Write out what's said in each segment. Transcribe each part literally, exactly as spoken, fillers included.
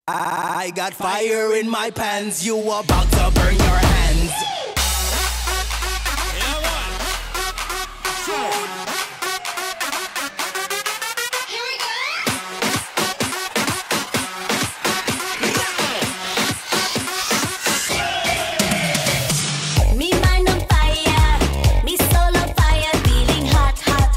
I got fire in my pants, you about to burn your hands. Yeah, man. Here we go. Me mind on fire, me soul on fire, feeling hot, hot,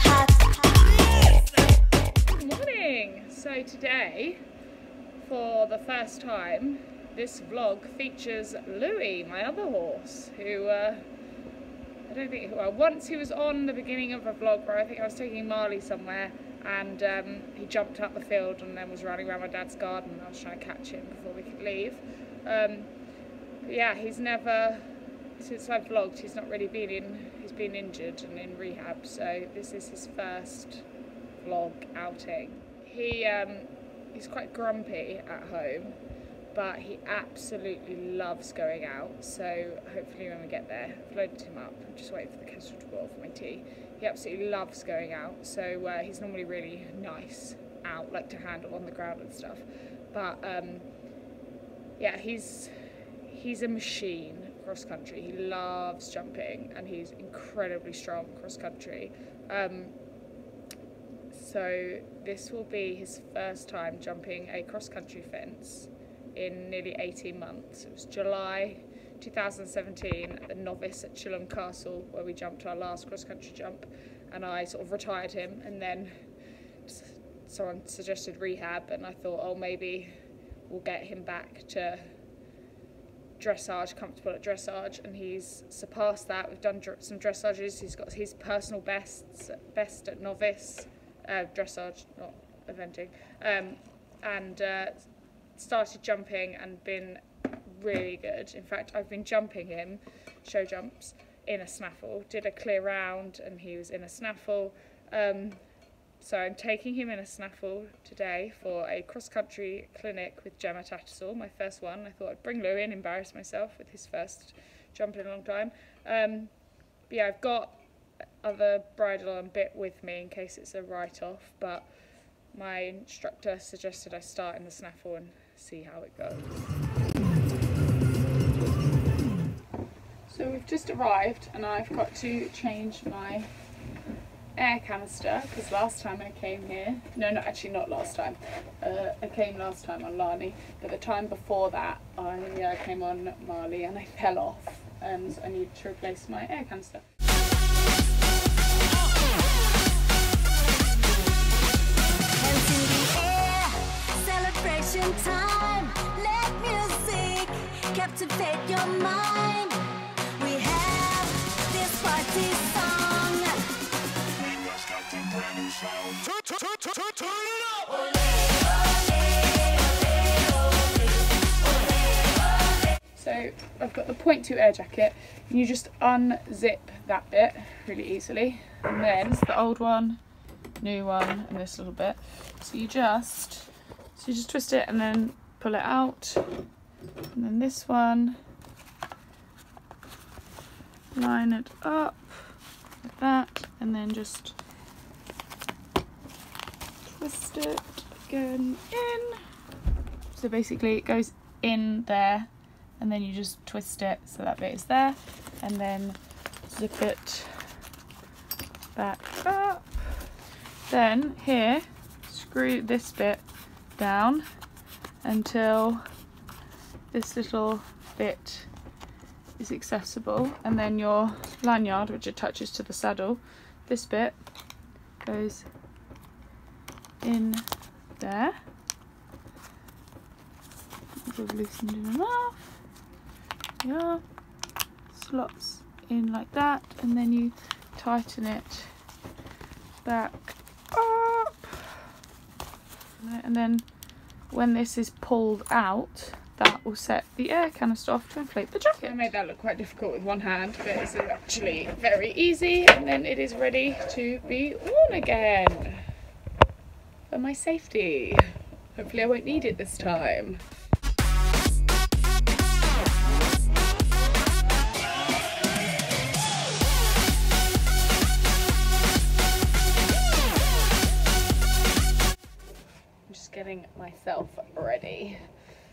hot. Good morning. So today, for the first time, this vlog features Louie, my other horse, who uh, I don't think, well, once he was on the beginning of a vlog where I think I was taking Marley somewhere, and um, he jumped up the field and then was running around my dad's garden. I was trying to catch him before we could leave. Um, but yeah, he's never, since I've vlogged, he's not really been in, he's been injured and in rehab, so this is his first vlog outing. He, um, he's quite grumpy at home, but he absolutely loves going out, so hopefully when we get there, I've loaded him up, I'm just waiting for the kettle to boil for my tea. He absolutely loves going out, so uh, he's normally really nice out, like to handle on the ground and stuff. But um, yeah, he's he's a machine cross country. He loves jumping, and he's incredibly strong cross country. Um, So this will be his first time jumping a cross-country fence in nearly eighteen months. It was July two thousand seventeen at the Novice at Chilham Castle where we jumped our last cross-country jump, and I sort of retired him, and then someone suggested rehab, and I thought, oh, maybe we'll get him back to dressage, comfortable at dressage, and he's surpassed that. We've done dr some dressages. He's got his personal bests, best at Novice. Uh, dressage, not eventing, um, and uh, started jumping and been really good. In fact, I've been jumping him, show jumps, in a snaffle. Did a clear round and he was in a snaffle. Um, so I'm taking him in a snaffle today for a cross-country clinic with Gemma Tattersall, my first one. I thought I'd bring Louie and embarrass myself with his first jump in a long time. Um, but yeah, I've got other bridle and bit with me in case it's a write-off, but my instructor suggested I start in the snaffle and see how it goes. So we've just arrived and I've got to change my air canister because last time I came here, no, no, actually not last time, uh, I came last time on Lani, but the time before that I uh, came on Marley and I fell off, and I need to replace my air canister. Celebration time, let music captivate your mind. We have this party song. Turn it up. So I've got the point two air jacket, and you just unzip that bit really easily, and then it's the old one, new one, and this little bit. So you just So you just twist it and then pull it out, and then this one, line it up like that, and then just twist it again in. So basically it goes in there, and then you just twist it so that bit is there, and then zip it back up. Then here, screw this bit down until this little bit is accessible, and then your lanyard, which attaches to the saddle, this bit goes in there. I've loosened it enough. Yeah, slots in like that, and then you tighten it back up. And then when this is pulled out, that will set the air canister off to inflate the jacket. I made that look quite difficult with one hand, but it's actually very easy, and then it is ready to be worn again for my safety. Hopefully I won't need it this time. getting myself ready.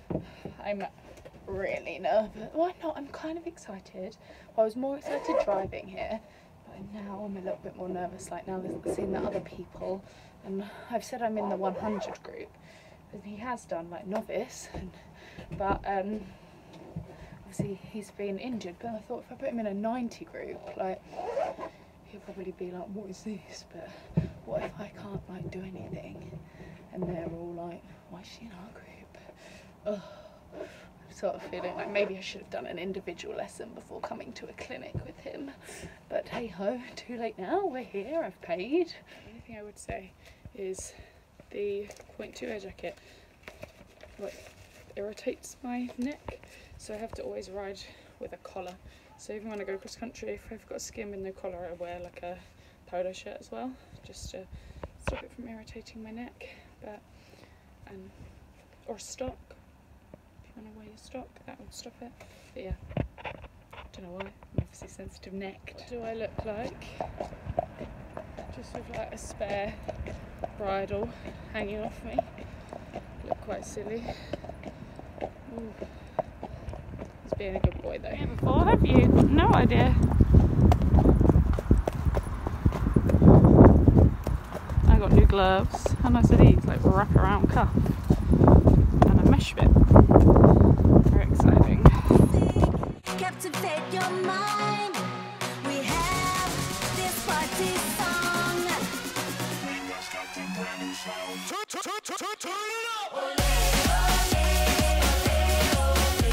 I'm really nervous. Why not? I'm kind of excited. Well, I was more excited driving here, but now I'm a little bit more nervous. Like now seeing the other people, and I've said I'm in the one hundred group, and he has done like novice, and, but um, obviously he's been injured. But I thought if I put him in a ninety group, like he'll probably be like, "What is this?" But what if I can't like do anything, and they're all like, "Why is she in our group?" Ugh. Sort of feeling like maybe I should have done an individual lesson before coming to a clinic with him, but hey ho, too late now, we're here, I've paid. The only thing I would say is the point two air jacket like irritates my neck, so I have to always ride with a collar. So even when I go cross country, if I've got a skin with no collar, I wear like a polo shirt as well, just to stop it from irritating my neck. But um, or a stock. When I wear your stock, that would stop it. But yeah, don't know why, I'm obviously sensitive necked. What do I look like? Just with like a spare bridle hanging off me. Look quite silly. Ooh. He's being a good boy though. Before, have you? No idea. I got new gloves, and I said these like wrap around cuff and a mesh bit. Very exciting. Captivate your mind. We have this party song. Turn it up. Ole, ole, ole,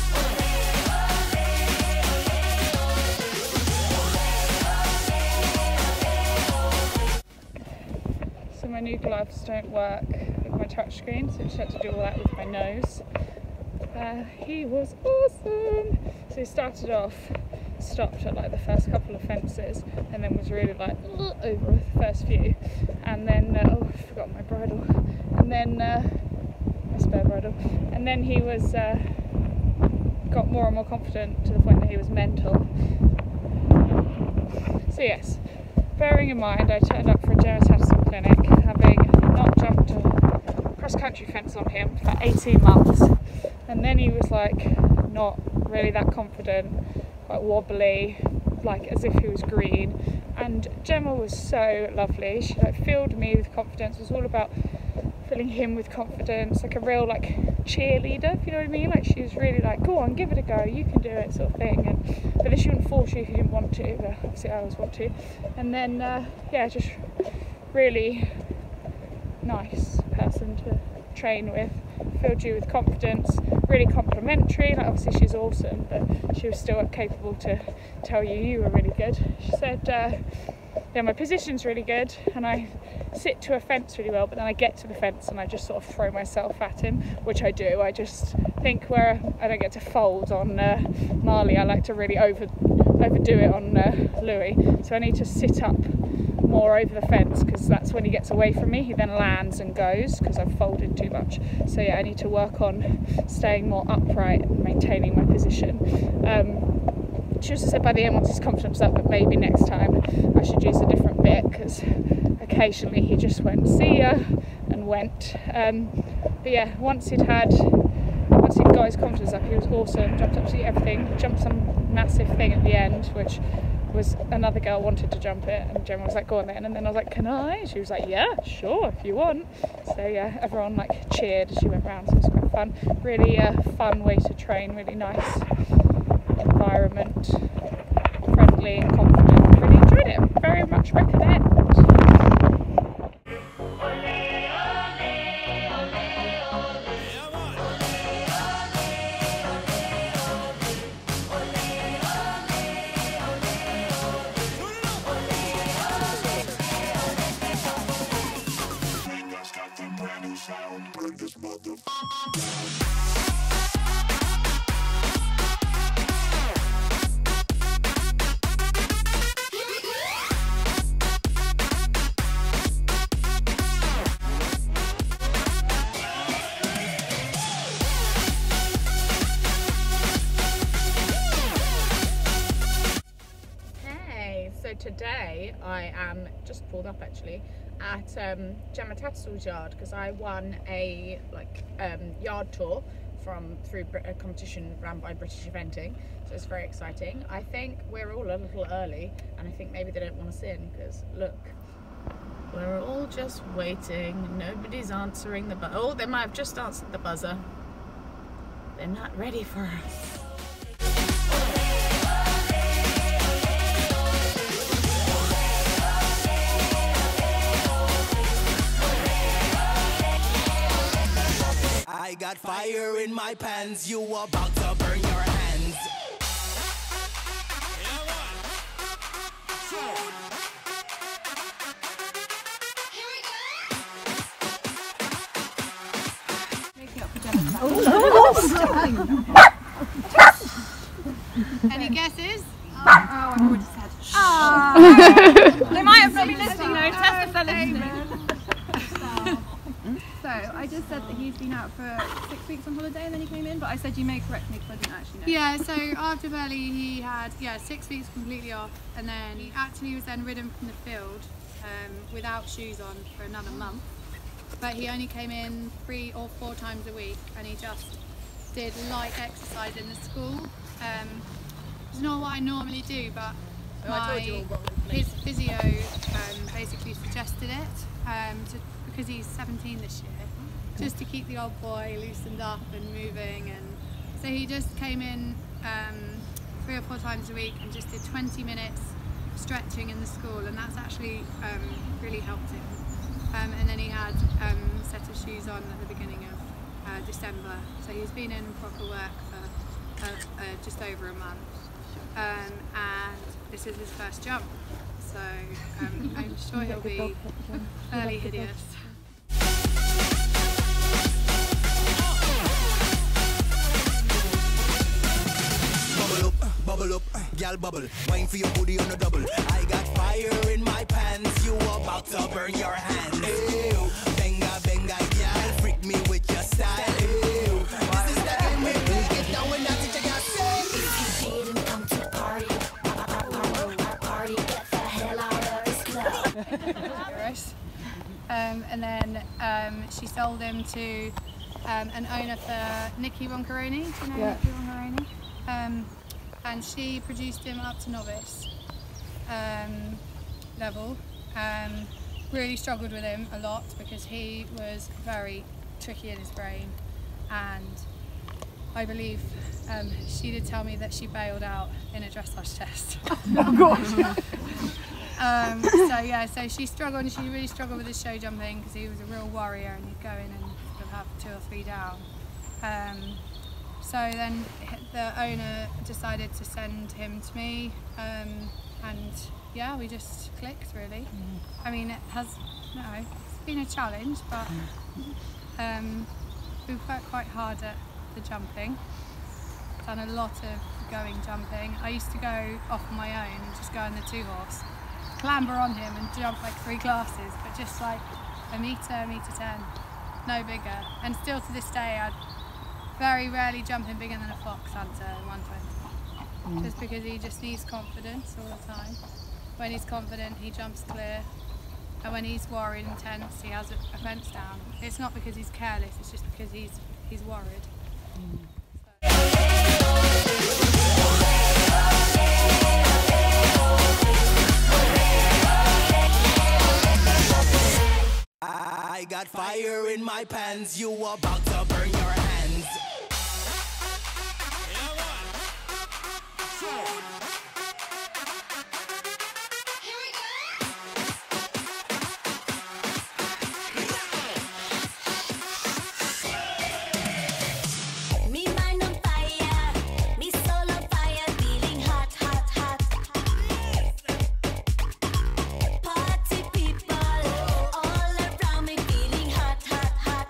ole. So my new gloves don't work with my touchscreen, so I just had to do all that with my nose. Uh, he was awesome. So he started off, stopped at like the first couple of fences, and then was really like over the first few, and then uh, oh, I forgot my bridle, and then uh, my spare bridle, and then he was uh, got more and more confident to the point that he was mental. So yes, bearing in mind I turned up for a Gemma Tattersall clinic, having not jumped a cross-country fence on him for eighteen months. And then he was like not really that confident, quite wobbly, like as if he was green. And Gemma was so lovely. She like filled me with confidence. It was all about filling him with confidence, like a real like cheerleader, if you know what I mean. Like she was really like, go on, give it a go, you can do it, sort of thing. And but then she wouldn't force you if you didn't want to. But obviously I always want to. And then uh, yeah, just really nice person to train with. Filled you with confidence, really complimentary. Like obviously she's awesome, but she was still capable to tell you you were really good. She said, uh, yeah, my position's really good, and I sit to a fence really well, but then I get to the fence and I just sort of throw myself at him, which I do. I just think where I don't get to fold on uh, Marley, I like to really over overdo it on uh, Louie. So I need to sit up more over the fence, because that's when he gets away from me. He then lands and goes because I've folded too much. So yeah, I need to work on staying more upright and maintaining my position. Um, she also said by the end, once his confidence up, that maybe next time I should use a different bit, because occasionally he just went see ya and went. Um, but yeah, once he'd had, once he'd got his confidence up, he was awesome. Jumped absolutely everything. Jumped some massive thing at the end, which was another girl wanted to jump it, and Gemma was like, go on then, and then I was like, can I? She was like, yeah, sure, if you want. So yeah, everyone like cheered as she went round, so it was quite fun. Really uh, fun way to train, really nice environment, friendly and confident. Really enjoyed it, very much recommend. Today I am just pulled up actually at um, Gemma Tattersall's yard, because I won a like um, yard tour from through a competition run by British Eventing, so it's very exciting. I think we're all a little early, and I think maybe they don't want us in because look, we're all just waiting. Nobody's answering the buzzer. Oh, they might have just answered the buzzer. They're not ready for us. I got fire in my pants, you about to burn your hands. Any guesses? Oh, I've already said. Oh. They might have not been listening though. Tessa fell listening. So I just said that he's been out for six weeks on holiday and then he came in, but I said you may correct me because I didn't actually know. Yeah, so after Belly he had yeah six weeks completely off, and then he actually was then ridden from the field um, without shoes on for another month. But he only came in three or four times a week, and he just did light exercise in the school. Um, it's not what I normally do, but my, his physio um, basically suggested it um, to, because he's seventeen this year, just to keep the old boy loosened up and moving. And so he just came in um, three or four times a week and just did twenty minutes stretching in the school, and that's actually um, really helped him. Um, and then he had um, a set of shoes on at the beginning of uh, December, so he's been in proper work for uh, uh, just over a month, um, and this is his first jump, so um, I'm sure he'll be fairly hideous. Bubble up, bubble up, gal bubble. Wine for your booty on a double. I got fire in my pants, you about to burn your hands. Ew, benga, benga, gal, freak me with your style. Ew, this is the game we play. Get down when I teach you got say. If you didn't come to party, party, get the hell out of this club. Um, and then um, she sold him to um, an owner for Nikki Roncaroni. Do you know yeah. Nikki Roncaroni? Um, and she produced him up to novice um, level. Um, really struggled with him a lot because he was very tricky in his brain, and I believe um, she did tell me that she bailed out in a dressage test. Oh gosh. Um, so yeah, so she struggled, and she really struggled with his show jumping because he was a real warrior, and he'd go in and sort of have two or three down. Um, so then the owner decided to send him to me, um, and yeah, we just clicked really. Mm. I mean, it has, no, it's been a challenge, but um, we've worked quite hard at the jumping. Done a lot of going jumping. I used to go off on my own and just go on the two horse, clamber on him and jump like three classes, but just like a metre, a metre ten, no bigger. And still to this day, I'd very rarely jumping bigger than a fox hunter in one twenty, mm. just because he just needs confidence all the time. When he's confident, he jumps clear, and when he's worried and tense, he has a, a fence down. It's not because he's careless, it's just because he's he's worried. Mm. I got fire in my pants, you about to burn your hands. Me mind on fire, me soul on fire, feeling hot, hot, hot. Party people all around me, feeling hot, hot, hot.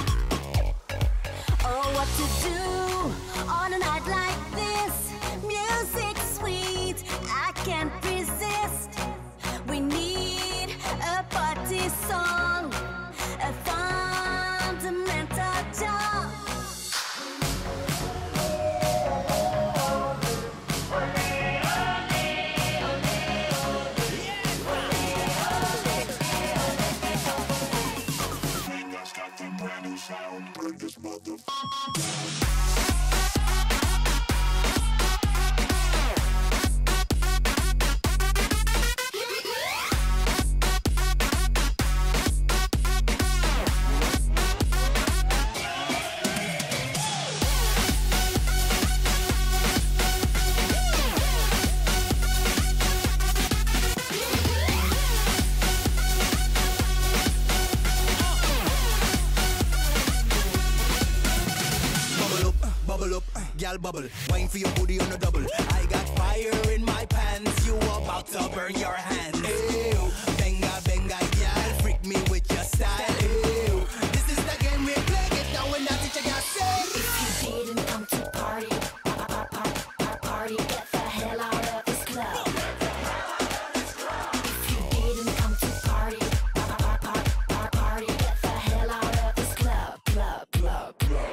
Oh, what to do on a night like this? Music sweet, I can't resist. We need a party song, a fundamental job. Got the brand new sound, bring this mother. bubble up, gal bubble. Wine for your booty on a double. I got fire in my pants. You about to burn your hands. Ew, benga benga, gal, freak me with your style. Ew, this is the game we play. Get down when that teacher got said. If you didn't come to party, party, get the hell out of this club. If you didn't come to party, party, get the hell out of this club, club, club, club.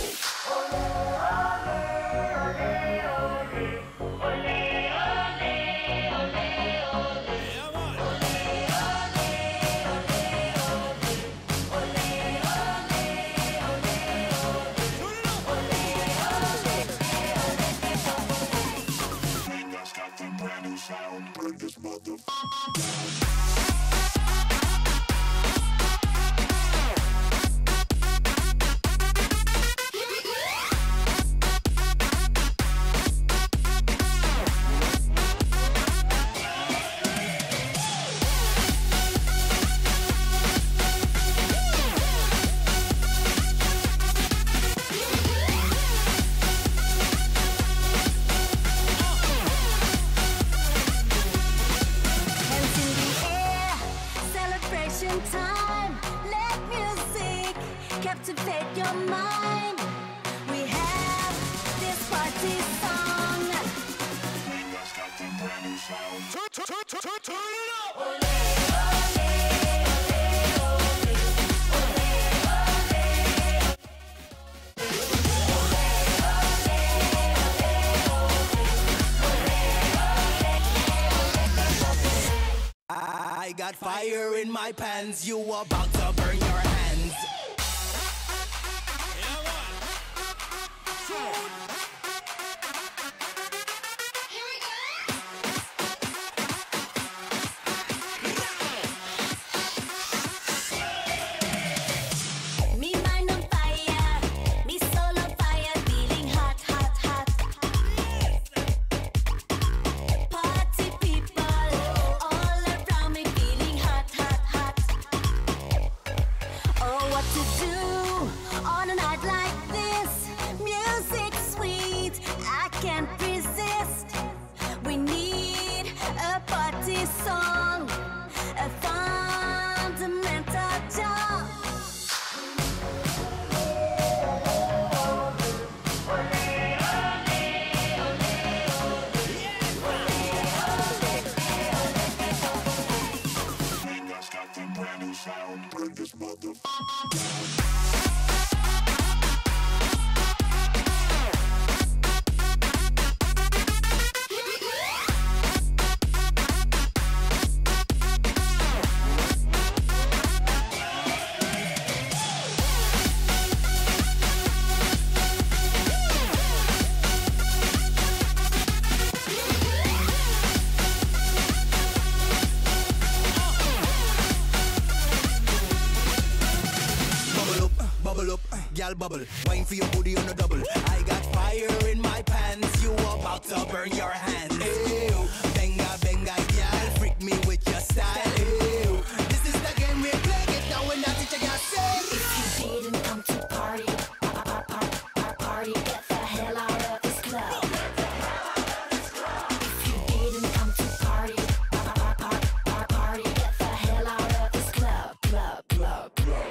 Time, let music captivate your mind. We have this party song. Turn it up! I got fire in my pants. You about to burn your hands. Me mind on fire, me soul on fire, feeling hot, hot, hot. Party people all around me, feeling hot, hot, hot. Oh, what to do on a night like this? Music sweet, I can't resist. We need a party song, a fundamental job. Gal bubble, wine for your booty on a double. I got fire in my pants. You about to burn your hands. Ew, benga benga, gal, freak me with your style. Ew, this is the game we play. Get down when that teacher got said. If you didn't come to party, party, get the hell out of this club. If you didn't come to party, party, get the hell out of this club, club, club, club.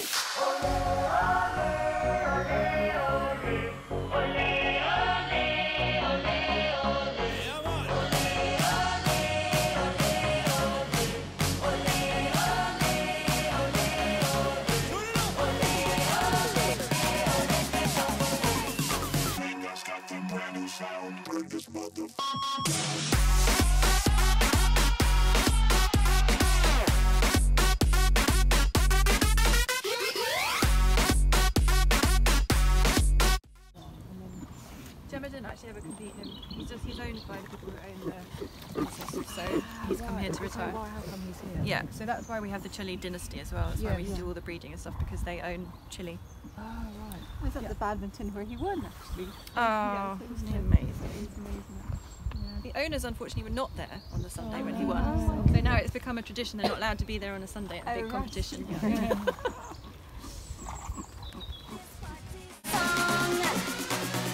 Gemma didn't actually ever compete him. He's just he's owned by the people who own the business, so he's come here to retire. Why? How come he's here? Yeah, so that's why we have the Chile dynasty as well. That's Yeah, why we yeah. do all the breeding and stuff, because they own Chile. Oh right. I was at the badminton where he won actually. Oh, it isn't was he amazing? It's amazing. The owners unfortunately were not there on the Sunday Oh, when he no. won. So now it's become a tradition, they're not allowed to be there on a Sunday at a Oh, big right. competition. Yeah. Song.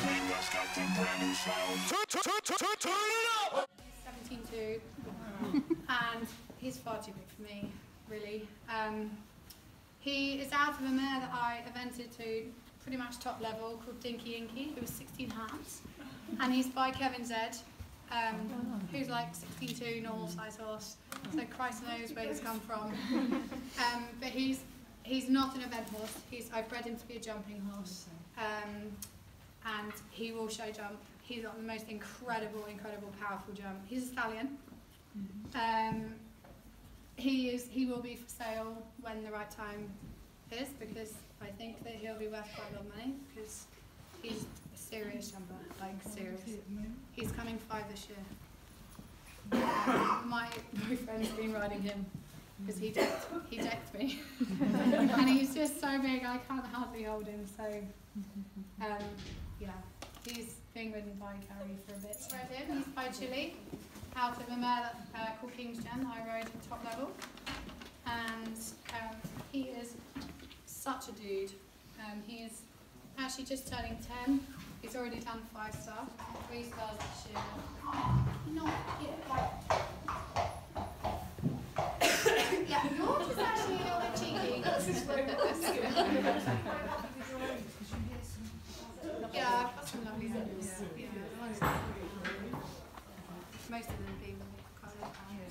seventeen two, and he's far too big for me, really. Um, he is out of a mare that I evented to pretty much top level called Dinky Inky, who was sixteen hands, and he's by Kevin Zed, um, who's like sixteen two, normal size horse, so Christ knows where he's come from. Um, but he's he's not an event horse. He's I've bred him to be a jumping horse, um, and he will show jump. He's got the most incredible, incredible, powerful jump. He's a stallion. Um, he is. He will be for sale when the right time is, because I think that he'll be worth quite a lot of money, because he's a serious jumper, like serious. He's coming five this year. Um, my boyfriend's been riding him because he decked, he decked me, and he's just so big I can't hardly hold him. So um, yeah, he's being ridden by Carrie for a bit. Rode him. He's by Chile, out of a mare uh, called King's Gem. I rode at top level, and um, he is such a dude. Um, he is actually just turning ten. He's already done five star, three stars this year. Not yet, like. Yeah, yours is actually a little bit cheeky. Yeah, I've got some lovely ones. Yeah, the ones that most of them being colour.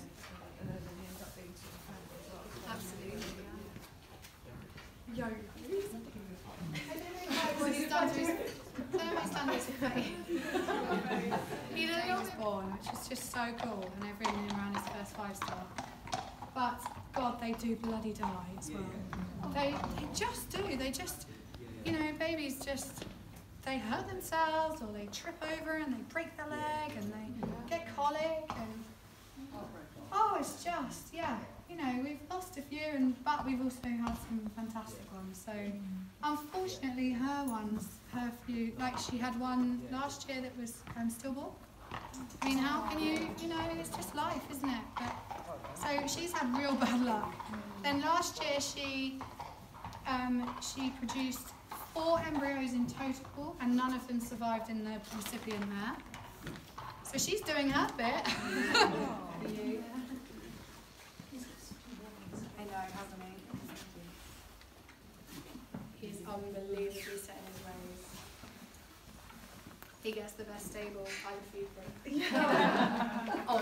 Absolutely, yeah. Yo. I don't know what he's done to his, I don't know what he's done to his face. He was born, which is just so cool, and I've ridden him around his first five star. But, God, they do bloody die as well. They, they just do, they just, you know, babies just, they hurt themselves, or they trip over and they break their leg, and they get colic, and, oh, it's just, yeah. You know, we've lost a few, and but we've also had some fantastic ones. So, unfortunately, her ones, her few, like she had one last year that was um, stillborn. I mean, how can you, you know, it's just life, isn't it? But, so she's had real bad luck. Then last year she, um, she produced four embryos in total, and none of them survived in the recipient mare. So she's doing her bit. For you. I know, hasn't he? He's unbelievably set in his ways. He gets the best stable I feed him.